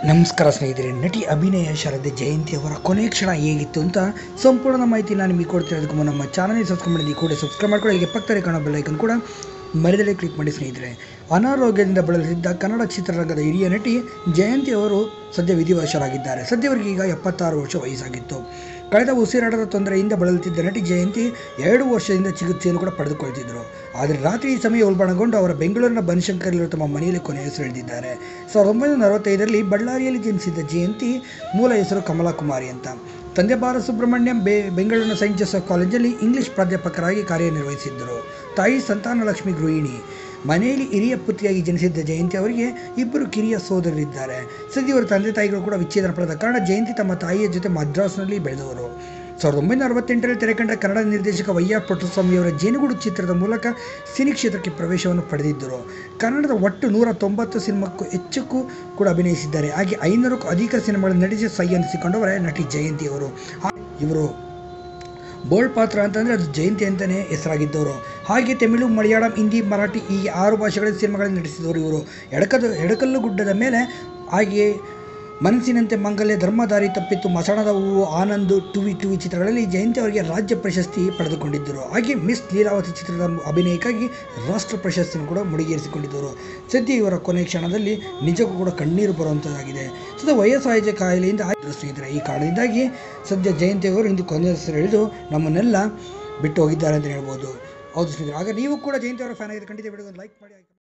ನಮಸ್ಕಾರ ಸ್ನೇಹಿತರೆ, ನಟಿ ಅಭಿನಯ ಶಾರದೆ ಜಯಂತಿ ಅವರ ಕೊನೆಯ ಕ್ಷಣ ಹೇಗಿತ್ತು ಅಂತ ಸಂಪೂರ್ಣ ಮಾಹಿತಿ ನಾನು ನಿಮಗೆ ಕೊಡ್ತಿರೋದಕ್ಕೂ ನಮ್ಮ ಚಾನಲ್ಗೆ ಸಬ್ಸ್ಕ್ರೈಬ್ ಮಾಡಿ ಕೂಡ ಸಬ್ಸ್ಕ್ರೈಬ್ ಮಾಡ್ಕೊಳ್ಳಿ. ಹೀಗೆ ಪಕ್ಕದಲ್ಲಿ ಕಾಣೋ ಬೆಲ್ ಐಕನ್ ಕೂಡ ಮರೆಯದೇ ಕ್ಲಿಕ್ ಮಾಡಿ. ಸ್ನೇಹಿತರೆ, ಅನಾರೋಗ್ಯದಿಂದ ಬಳಲುತ್ತಿದ್ದ ಕನ್ನಡ ಚಿತ್ರರಂಗದ ಹಿರಿಯ ನಟಿ ಜಯಂತಿ ಅವರು ಸದ್ಯ ವಿಧಿವಶರಾಗಿದ್ದಾರೆ. ಸದ್ಯ ಅವರಿಗೆ ಈಗ 76 ವರ್ಷ ವಯಸ್ಸಾಗಿತ್ತು. ಕಳೆದ ಉಸಿರಾಟದ ತೊಂದರೆಯಿಂದ ಬಳಲುತ್ತಿದ್ದ ನಟಿ ಜಯಂತಿ 2 ವರ್ಷದಿಂದ ಚಿಕಿತ್ಸೆಯನ್ನು ಕೂಡ ಪಡೆದುಕೊಳ್ತಿದ್ದರು. ಆದರೆ ರಾತ್ರಿ ಈ ಸಮಯ ಉಲ್ಬಣಗೊಂಡು ಅವರ ಬೆಂಗಳೂರಿನ ಬನಶಂಕರಿಯಲ್ಲಿರುವ ತಮ್ಮ ಮನೆಯಲ್ಲಿ ಕೊನೆಯುಸಿರೆಳೆದಿದ್ದಾರೆ. 1945ರಲ್ಲಿ ಬಳ್ಳಾರಿಯಲ್ಲಿ ಜನಿಸಿದ್ದ ಜಯಂತಿ ಮೂಲ ಹೆಸರು ಕಮಲಾ ಕುಮಾರಿ ಅಂತ. ತಂದೆ ಬಾಲಸುಬ್ರಹ್ಮಣ್ಯಂ ಬೆಂಗಳೂರಿನ ಸೈಂಟ್ ಜೋಸೆಫ್ ಕಾಲೇಜಲ್ಲಿ ಇಂಗ್ಲಿಷ್ ಪ್ರಾಧ್ಯಾಪಕರಾಗಿ ಕಾರ್ಯನಿರ್ವಹಿಸಿದ್ದರು. ತಾಯಿ ಸಂತಾನಲಕ್ಷ್ಮಿ ಗೃಹಿಣಿ. ಮನೆಯಲ್ಲಿ ಹಿರಿಯ ಪುತ್ರಿಯಾಗಿ ಜನಿಸಿದ್ದ ಜಯಂತಿ ಅವರಿಗೆ 2 ಕಿರಿಯ ಸೋದರರಿದ್ದಾರೆ. ಸದ್ಯ ಇವರ ತಂದೆ ತಾಯಿಗಳು ಕೂಡ ವಿಚ್ಛೇದನ ಪಡೆದ ಕಾರಣ ಜಯಂತಿ ತಮ್ಮ ತಾಯಿಯ ಜೊತೆ ಮದ್ರಾಸ್ನಲ್ಲಿ ಬೆಳೆದವರು. 1968ರಲ್ಲಿ ತೆರೆಕಂಡ ಕನ್ನಡ ನಿರ್ದೇಶಕ ವೈ.ಆರ್. ಪುಟ್ಟಸ್ವಾಮಿಯವರ ಜೇನುಗೂಡು ಚಿತ್ರದ ಮೂಲಕ ಸಿನಿ ಕ್ಷೇತ್ರಕ್ಕೆ ಪ್ರವೇಶವನ್ನು ಪಡೆದಿದ್ದರು. ಕನ್ನಡದ ಒಟ್ಟು 190 ಸಿನಿಮಾಕ್ಕೂ ಹೆಚ್ಚಕ್ಕೂ ಕೂಡ ಅಭಿನಯಿಸಿದ್ದಾರೆ. ಹಾಗೆ 500ಕ್ಕೂ ಅಧಿಕ ಸಿನಿಮಾಗಳನ್ನು ನಟಿಸಿ ಸೈ ಅನಿಸಿಕೊಂಡವರೇ ನಟಿ ಜಯಂತಿ ಅವರು. ಇವರು ಬೋಲ್ಡ್ ಪಾತ್ರ ಅಂತಂದರೆ ಅದು ಜಯಂತಿ ಅಂತಲೇ ಹೆಸರಾಗಿದ್ದವರು. ಹಾಗೆ ತಮಿಳು, ಮಲಯಾಳಂ, ಹಿಂದಿ, ಮರಾಠಿ ಹೀಗೆ 6 ಭಾಷೆಗಳ ಸಿನಿಮಾಗಳಲ್ಲಿ ನಟಿಸಿದವರು ಇವರು. ಎಡಕಲ್ಲು ಗುಡ್ಡದ ಮೇಲೆ, ಹಾಗೆಯೇ ಮನಸ್ಸಿನಂತೆ ಮಂಗಲ್ಯ, ಧರ್ಮದಾರಿ ತಪ್ಪಿತ್ತು, ಮಸಣದ ಹೂವು, ಆನಂದ್, ಟುವಿ ಚಿತ್ರಗಳಲ್ಲಿ ಜಯಂತಿ ಅವರಿಗೆ ರಾಜ್ಯ ಪ್ರಶಸ್ತಿ ಪಡೆದುಕೊಂಡಿದ್ದರು. ಹಾಗೆ ಮಿಸ್ ಲೀಲಾವತಿ ಚಿತ್ರದ ಅಭಿನಯಕ್ಕಾಗಿ ರಾಷ್ಟ್ರ ಪ್ರಶಸ್ತಿಯನ್ನು ಕೂಡ ಮುಡಿಗೇರಿಸಿಕೊಂಡಿದ್ದರು. ಸದ್ಯ ಇವರ ಕೊನೆ ಕ್ಷಣದಲ್ಲಿ ನಿಜಕ್ಕೂ ಕೂಡ ಕಣ್ಣೀರು ಬರುವಂಥದ್ದಾಗಿದೆ. ಸದ್ಯ ವಯೋಸಹಜ ಕಾಯಿಲೆಯಿಂದ ಸ್ನೇಹಿತರೆ, ಈ ಕಾರಣದಿಂದಾಗಿ ಸದ್ಯ ಜಯಂತಿ ಅವರು ಇಂದು ಕೊನೆಯುಸಿರೆಳೆದು ನಮ್ಮನ್ನೆಲ್ಲ ಬಿಟ್ಟು ಹೋಗಿದ್ದಾರೆ ಅಂತ ಹೇಳ್ಬೋದು. ಹೌದು ಸ್ನೇಹಿತರೆ, ಆಗ ನೀವು ಕೂಡ ಜಯಂತಿ ಅವರ ಫ್ಯಾನ್ ಆಗಿದ್ರೆ ಖಂಡಿತ ವಿಡಿಯೋ ಲೈಕ್ ಮಾಡಿ.